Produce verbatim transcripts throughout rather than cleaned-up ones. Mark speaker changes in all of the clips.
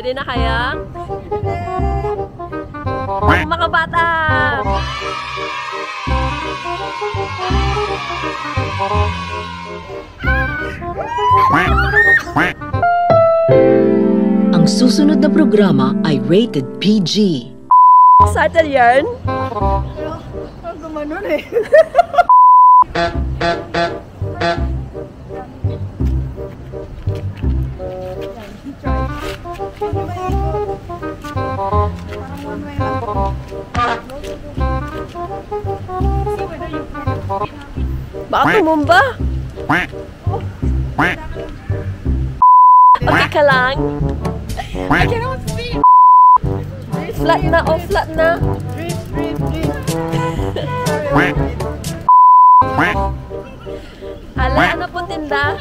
Speaker 1: Ready na kaya? Mga bata!
Speaker 2: Ang susunod na programa ay rated P G.
Speaker 1: Excited yan?
Speaker 3: Ang gumanon eh.
Speaker 1: Baka tumumba? Okay ka lang?
Speaker 3: I cannot speak.
Speaker 1: Flat na, oh flat na.
Speaker 3: Breathe, breathe, breathe.
Speaker 1: Ala, ano pong tinda?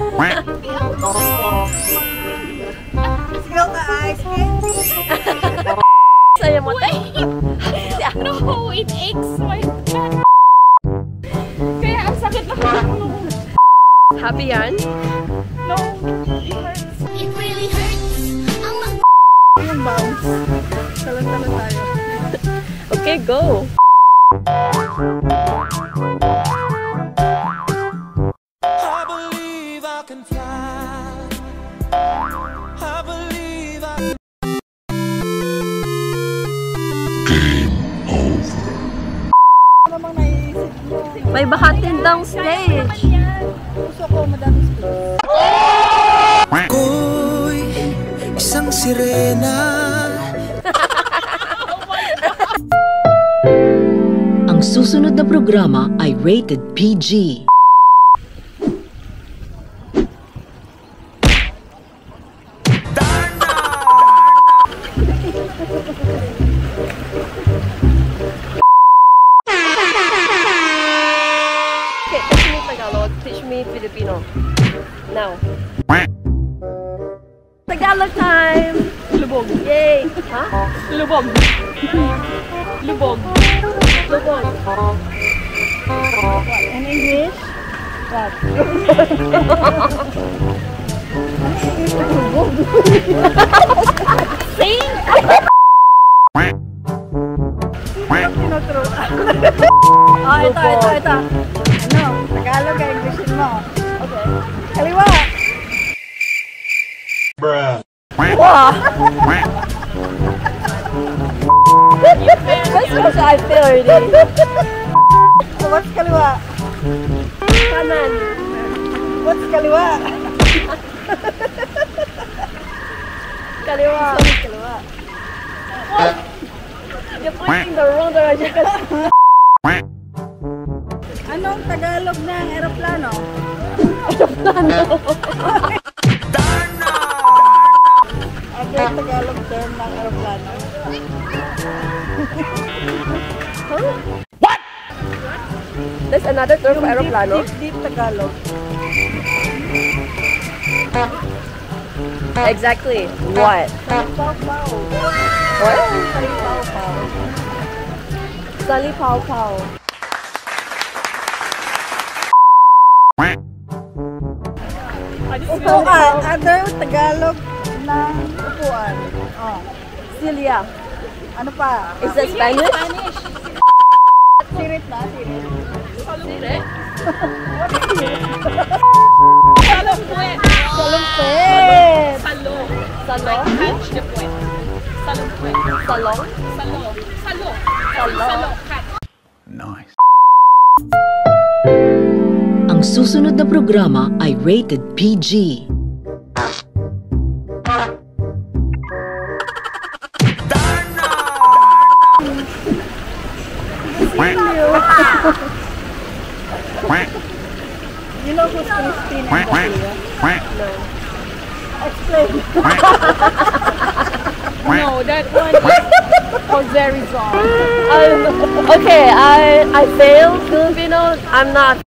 Speaker 3: Sigaw ka, ice cream.
Speaker 1: Saya mo tayo.
Speaker 4: No, it aches my back. Kaya ang sakit na ako.
Speaker 1: Happy yan?
Speaker 4: No, it hurts. It really hurts.
Speaker 3: Yung bounce. Talon-talon tayo.
Speaker 1: Okay, go!
Speaker 5: I believe I can fly. I believe I can. Game over.
Speaker 3: Ano namang naiisip mo?
Speaker 1: May baka tindang stage!
Speaker 3: Gusto ko madami space.
Speaker 5: Ako'y isang sirena.
Speaker 2: Ang susunod na programa ay rated P G.
Speaker 1: Okay, teach me Tagalog, teach me Filipino. Now. Tagalog time!
Speaker 4: Lubog.
Speaker 1: Yay! Ha?
Speaker 4: Lubog. Lubog.
Speaker 1: Lubog.
Speaker 3: In English? What?
Speaker 1: Sing!
Speaker 3: Sino tinuturo? Oh, ito, ito, ito. Ano? Tagalog ka, Englishin mo.
Speaker 1: Okay.
Speaker 3: Kaliwa!
Speaker 5: Bruh.
Speaker 1: Wow! That's what I feel already.
Speaker 3: So, what's kaliwa?
Speaker 1: Kanan.
Speaker 3: What's kaliwa?
Speaker 1: Kaliwa.
Speaker 3: What's kaliwa?
Speaker 1: You're pointing the wrong direction.
Speaker 3: Anong Tagalog ng aeroplano? Other Tagalog term ng aeroplano.
Speaker 1: Huh? What? There's another term for aeroplano?
Speaker 3: Deep, deep, deep Tagalog.
Speaker 1: Exactly. What?
Speaker 3: Pau-pau.
Speaker 1: What?
Speaker 3: Pau-pau.
Speaker 1: Sali Pau Pau.
Speaker 3: Upo ka. Other Tagalog ng upuan. Oh.
Speaker 1: Celia.
Speaker 3: Ano pa?
Speaker 1: Is that Spanish?
Speaker 3: Sirit na, sirit.
Speaker 1: Sire?
Speaker 4: Salumpwet.
Speaker 3: Salumpet.
Speaker 4: Salo.
Speaker 1: Salo?
Speaker 4: Catch the puwet. Salumpwet.
Speaker 1: Salong?
Speaker 4: Salo. Salo.
Speaker 1: Salo?
Speaker 4: Salo. Catch.
Speaker 5: Nice.
Speaker 2: Ang susunod na programa ay rated P G.
Speaker 3: You know who's Christine and Garcia?
Speaker 1: No.
Speaker 3: Explain.
Speaker 4: No, that one is Jose Resolve.
Speaker 1: Um, okay, I I failed Filipino. I'm not